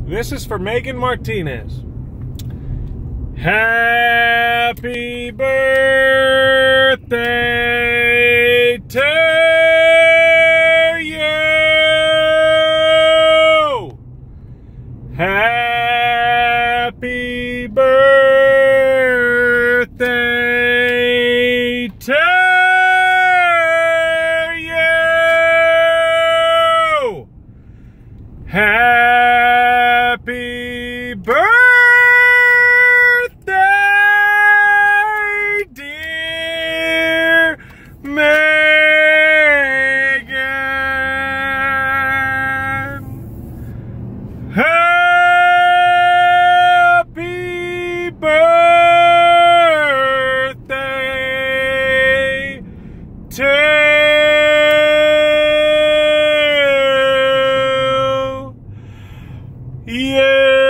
This is for Megan Martinez. Happy birthday to you. Happy birthday to you. Happy birthday, dear Megan. Happy birthday to you.